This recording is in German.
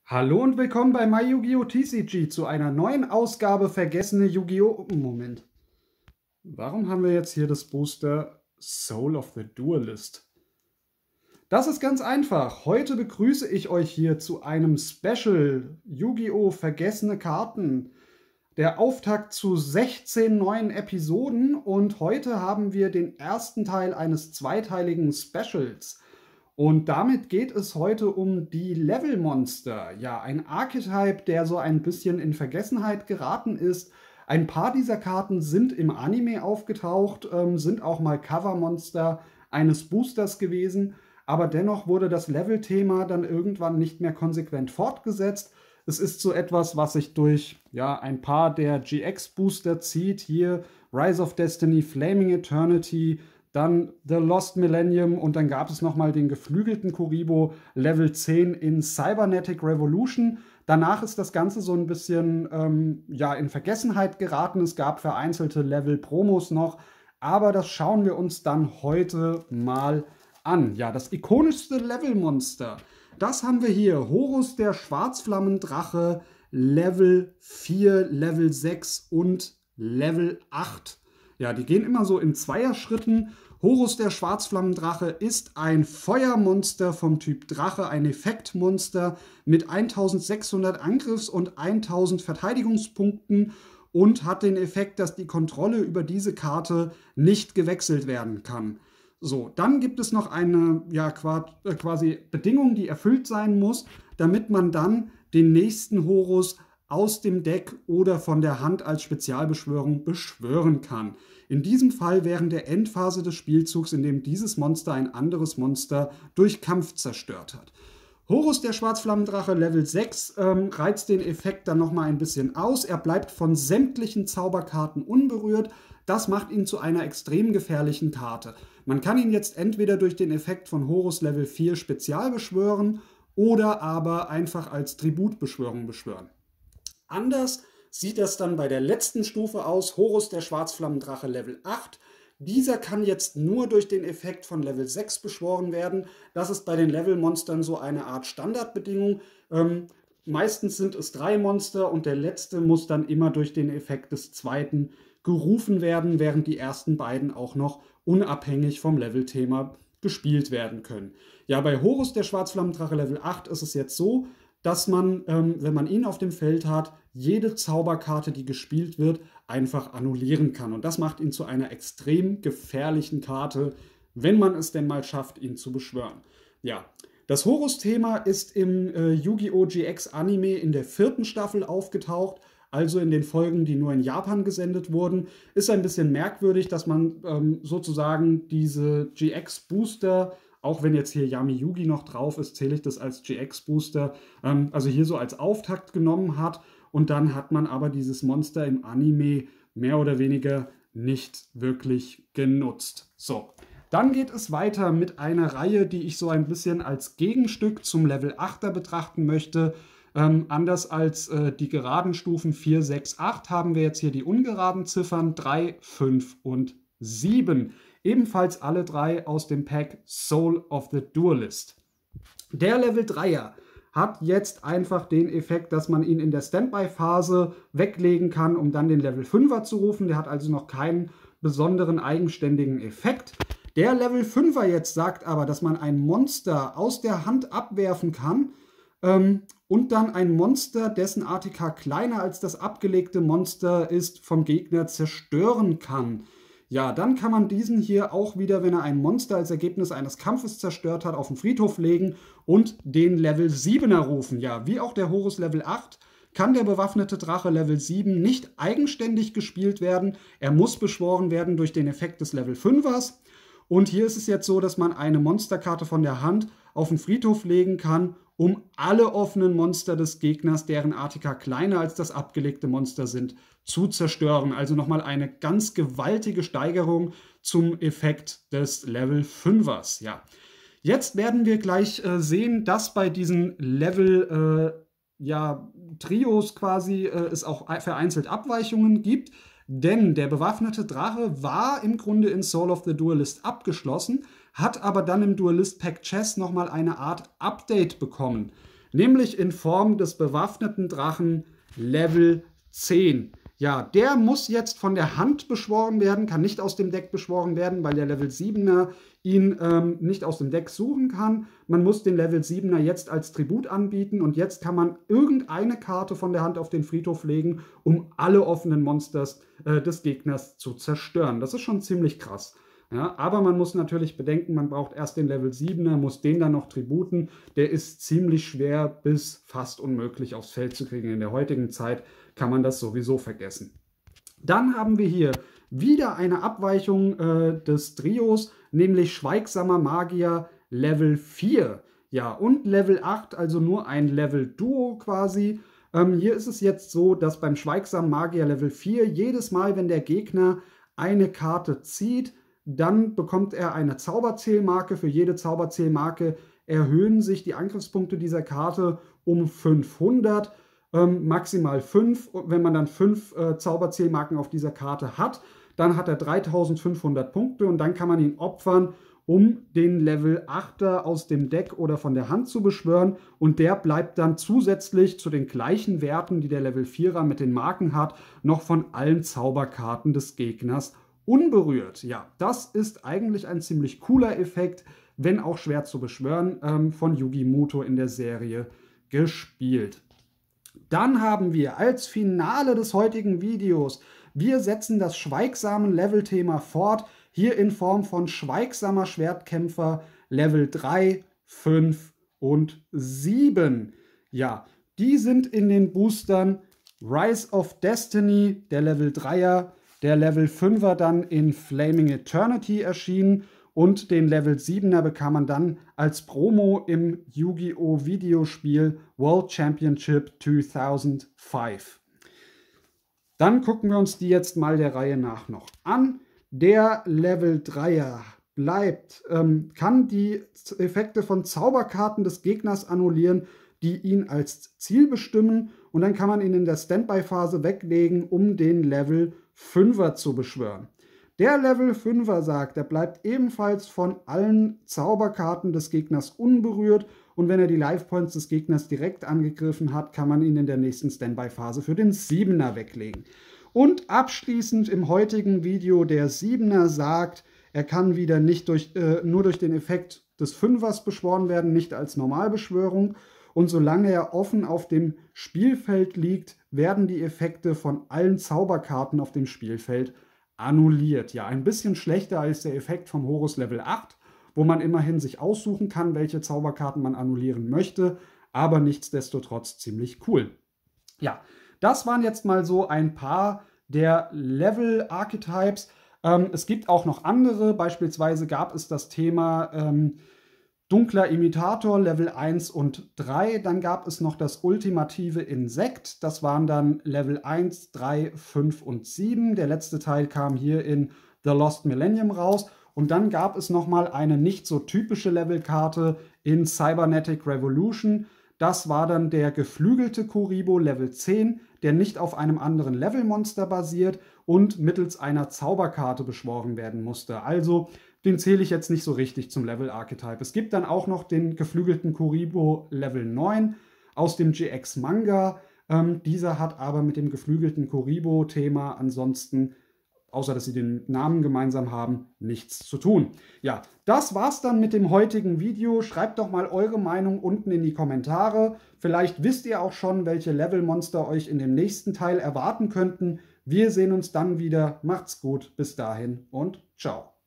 Hallo und willkommen bei MyYugiOh TCG zu einer neuen Ausgabe Vergessene Yu-Gi-Oh! Moment. Warum haben wir jetzt hier das Booster Soul of the Duelist? Das ist ganz einfach. Heute begrüße ich euch hier zu einem Special Yu-Gi-Oh! Vergessene Karten. Der Auftakt zu 16 neuen Episoden und heute haben wir den ersten Teil eines zweiteiligen Specials. Und damit geht es heute um die Levelmonster. Ja, ein Archetype, der so ein bisschen in Vergessenheit geraten ist. Ein paar dieser Karten sind im Anime aufgetaucht, sind auch mal Covermonster eines Boosters gewesen. Aber dennoch wurde das Level-Thema dann irgendwann nicht mehr konsequent fortgesetzt. Es ist so etwas, was sich durch ein paar der GX-Booster zieht. Hier Rise of Destiny, Flaming Eternity, dann The Lost Millennium und dann gab es nochmal den geflügelten Kuriboh Level 10 in Cybernetic Revolution. Danach ist das Ganze so ein bisschen in Vergessenheit geraten. Es gab vereinzelte Level-Promos noch, aber das schauen wir uns dann heute mal an. Ja, das ikonischste Levelmonster, das haben wir hier. Horus der Schwarzflammendrache, Level 4, Level 6 und Level 8. Ja, die gehen immer so in Zweierschritten. Horus der Schwarzflammendrache ist ein Feuermonster vom Typ Drache, ein Effektmonster mit 1600 Angriffs- und 1000 Verteidigungspunkten und hat den Effekt, dass die Kontrolle über diese Karte nicht gewechselt werden kann. So, dann gibt es noch eine quasi Bedingung, die erfüllt sein muss, damit man dann den nächsten Horus aus dem Deck oder von der Hand als Spezialbeschwörung beschwören kann. In diesem Fall während der Endphase des Spielzugs, in dem dieses Monster ein anderes Monster durch Kampf zerstört hat. Horus der Schwarzflammendrache Level 6 reizt den Effekt dann nochmal ein bisschen aus. Er bleibt von sämtlichen Zauberkarten unberührt. Das macht ihn zu einer extrem gefährlichen Karte. Man kann ihn jetzt entweder durch den Effekt von Horus Level 4 Spezial beschwören oder aber einfach als Tributbeschwörung beschwören. Anders sieht das dann bei der letzten Stufe aus, Horus der Schwarzflammendrache Level 8. Dieser kann jetzt nur durch den Effekt von Level 6 beschworen werden. Das ist bei den Levelmonstern so eine Art Standardbedingung. Meistens sind es 3 Monster und der letzte muss dann immer durch den Effekt des zweiten gerufen werden, während die ersten beiden auch noch unabhängig vom Levelthema gespielt werden können. Ja, bei Horus der Schwarzflammendrache Level 8 ist es jetzt so, dass man, wenn man ihn auf dem Feld hat, jede Zauberkarte, die gespielt wird, einfach annullieren kann. Und das macht ihn zu einer extrem gefährlichen Karte, wenn man es denn mal schafft, ihn zu beschwören. Ja, das Horus-Thema ist im Yu-Gi-Oh! GX Anime in der 4. Staffel aufgetaucht, also in den Folgen, die nur in Japan gesendet wurden. Ist ein bisschen merkwürdig, dass man sozusagen diese GX-Booster, auch wenn jetzt hier Yami Yugi noch drauf ist, zähle ich das als GX-Booster, also hier so als Auftakt genommen hat. Und dann hat man aber dieses Monster im Anime mehr oder weniger nicht wirklich genutzt. So, dann geht es weiter mit einer Reihe, die ich so ein bisschen als Gegenstück zum Level 8er betrachten möchte. Anders als die geraden Stufen 4, 6, 8 haben wir jetzt hier die ungeraden Ziffern 3, 5 und 7. Ebenfalls alle 3 aus dem Pack Soul of the Duelist. Der Level 3er hat jetzt einfach den Effekt, dass man ihn in der Standby-Phase weglegen kann, um dann den Level 5er zu rufen. Der hat also noch keinen besonderen eigenständigen Effekt. Der Level 5er jetzt sagt aber, dass man ein Monster aus der Hand abwerfen kann und dann ein Monster, dessen ATK kleiner als das abgelegte Monster ist, vom Gegner zerstören kann. Ja, dann kann man diesen hier auch wieder, wenn er ein Monster als Ergebnis eines Kampfes zerstört hat, auf den Friedhof legen und den Level 7er rufen. Ja, wie auch der Horus Level 8 kann der bewaffnete Drache Level 7 nicht eigenständig gespielt werden. Er muss beschworen werden durch den Effekt des Level 5ers. Und hier ist es jetzt so, dass man eine Monsterkarte von der Hand auf den Friedhof legen kann, um alle offenen Monster des Gegners, deren ATK kleiner als das abgelegte Monster sind, zu zerstören. Also nochmal eine ganz gewaltige Steigerung zum Effekt des Level 5ers. Ja. Jetzt werden wir gleich sehen, dass bei diesen Trios quasi es auch vereinzelt Abweichungen gibt. Denn der bewaffnete Drache war im Grunde in Soul of the Duelist abgeschlossen, hat aber dann im Duelist Pack Chess nochmal eine Art Update bekommen. nämlich in Form des bewaffneten Drachen Level 10. Ja, der muss jetzt von der Hand beschworen werden, kann nicht aus dem Deck beschworen werden, weil der Level 7er ihn nicht aus dem Deck suchen kann. Man muss den Level 7er jetzt als Tribut anbieten und jetzt kann man irgendeine Karte von der Hand auf den Friedhof legen, um alle offenen Monsters des Gegners zu zerstören. Das ist schon ziemlich krass. Ja, aber man muss natürlich bedenken, man braucht erst den Level 7er, muss den dann noch tributen. Der ist ziemlich schwer bis fast unmöglich aufs Feld zu kriegen. In der heutigen Zeit kann man das sowieso vergessen. Dann haben wir hier wieder eine Abweichung des Trios, nämlich Schweigsamer Magier Level 4. Ja, und Level 8, also nur ein Level-Duo quasi. Hier ist es jetzt so, dass beim Schweigsamen Magier Level 4 jedes Mal, wenn der Gegner eine Karte zieht, dann bekommt er eine Zauberzählmarke. Für jede Zauberzählmarke erhöhen sich die Angriffspunkte dieser Karte um 500, maximal 5. Wenn man dann 5 Zauberzählmarken auf dieser Karte hat, dann hat er 3500 Punkte und dann kann man ihn opfern, um den Level 8er aus dem Deck oder von der Hand zu beschwören. Und der bleibt dann zusätzlich zu den gleichen Werten, die der Level 4er mit den Marken hat, noch von allen Zauberkarten des Gegners unberührt. Ja, das ist eigentlich ein ziemlich cooler Effekt, wenn auch schwer zu beschwören, von Yugi Muto in der Serie gespielt. Dann haben wir als Finale des heutigen Videos, wir setzen das schweigsamen Level-Thema fort, hier in Form von Schweigsamer Schwertkämpfer Level 3, 5 und 7. Ja, die sind in den Boostern Rise of Destiny, der Level 3er, der Level 5er dann in Flaming Eternity erschienen und den Level 7er bekam man dann als Promo im Yu-Gi-Oh! Videospiel World Championship 2005. Dann gucken wir uns die jetzt mal der Reihe nach noch an. Der Level 3er bleibt, kann die Effekte von Zauberkarten des Gegners annullieren, die ihn als Ziel bestimmen, und dann kann man ihn in der Standby-Phase weglegen, um den Level 5er zu beschwören. Der Level 5er sagt, er bleibt ebenfalls von allen Zauberkarten des Gegners unberührt, und wenn er die Life-Points des Gegners direkt angegriffen hat, kann man ihn in der nächsten Standby-Phase für den 7er weglegen. Und abschließend im heutigen Video, der 7er sagt, er kann wieder nicht nur durch den Effekt des 5ers beschworen werden, nicht als Normalbeschwörung. Und solange er offen auf dem Spielfeld liegt, werden die Effekte von allen Zauberkarten auf dem Spielfeld annulliert. Ja, ein bisschen schlechter als der Effekt vom Horus Level 8, wo man immerhin sich aussuchen kann, welche Zauberkarten man annullieren möchte, aber nichtsdestotrotz ziemlich cool. Ja, das waren jetzt mal so ein paar der Level-Archetypes. Es gibt auch noch andere, beispielsweise gab es das Thema Dunkler Imitator Level 1 und 3, dann gab es noch das ultimative Insekt, das waren dann Level 1, 3, 5 und 7. Der letzte Teil kam hier in The Lost Millennium raus. Und dann gab es nochmal eine nicht so typische Levelkarte in Cybernetic Revolution. Das war dann der geflügelte Kuribo Level 10, der nicht auf einem anderen Levelmonster basiert und mittels einer Zauberkarte beschworen werden musste. Also den zähle ich jetzt nicht so richtig zum Level-Archetype. Es gibt dann auch noch den geflügelten Kuribo Level 9 aus dem GX-Manga. Dieser hat aber mit dem geflügelten Kuribo-Thema ansonsten, außer dass sie den Namen gemeinsam haben, nichts zu tun. Ja, das war's dann mit dem heutigen Video. Schreibt doch mal eure Meinung unten in die Kommentare. Vielleicht wisst ihr auch schon, welche Levelmonster euch in dem nächsten Teil erwarten könnten. Wir sehen uns dann wieder. Macht's gut, bis dahin und ciao.